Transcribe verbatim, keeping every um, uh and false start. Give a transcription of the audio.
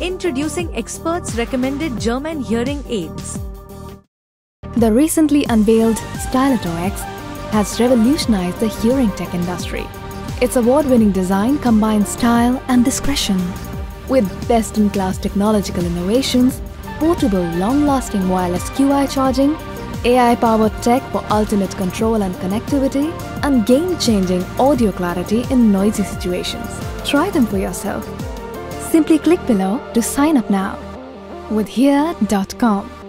Introducing experts recommended German hearing aids. The recently unveiled Styletto X has revolutionized the hearing tech industry. Its award-winning design combines style and discretion. With best-in-class technological innovations, portable, long-lasting wireless Q I charging, A I-powered tech for ultimate control and connectivity, and game-changing audio clarity in noisy situations. Try them for yourself. Simply click below to sign up now with hear dot com.